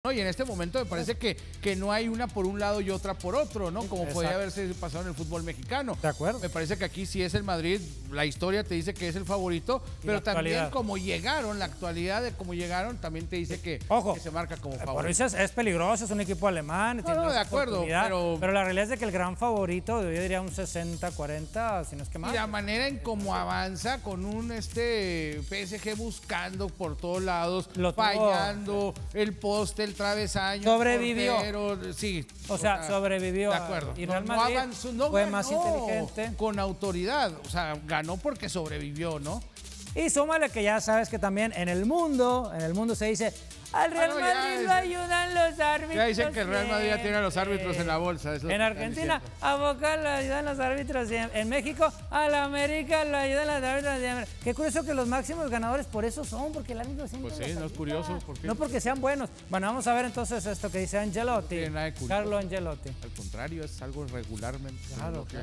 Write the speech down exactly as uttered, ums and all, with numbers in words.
No, y en este momento me parece que, que no hay una por un lado y otra por otro, ¿no? Como Exacto. podría haberse pasado en el fútbol mexicano. De acuerdo. Me parece que aquí sí es el Madrid, la historia te dice que es el favorito, pero también como llegaron, la actualidad de cómo llegaron, también te dice que, Ojo, que se marca como favorito. Por eso es, es peligroso, es un equipo alemán. No, tiene no, más de acuerdo, pero... pero la realidad es de que el gran favorito, yo diría un sesenta cuarenta, si no es que más. Y la manera en cómo avanza con un este P S G buscando por todos lados, Lo tuvo, fallando, el poste, el travesaño, sobrevivió. El portero, sí. O sea, sobrevivió. De acuerdo. Y no, Real no Madrid avanzó, no fue ganó más inteligente. con autoridad. O sea, ganó porque sobrevivió, ¿no? Y súmale que ya sabes que también en el mundo, en el mundo se dice, al Real Bueno, ya Madrid es- lo ayudan los árbitros. Ya dicen que el Real Madrid ya tiene a los siempre. árbitros en la bolsa. es lo que En están Argentina, diciendo. a Boca lo ayudan los árbitros siempre. En México, a la América lo ayudan los árbitros siempre. Qué curioso que los máximos ganadores por eso son, porque el árbitro siempre Pues sí, los no es ayuda. curioso, ¿por qué? No porque sean buenos. Bueno, vamos a ver entonces esto que dice Angelotti. No tiene nada de curioso. Carlo Angelotti. Al contrario, es algo regularmente. Claro, lo que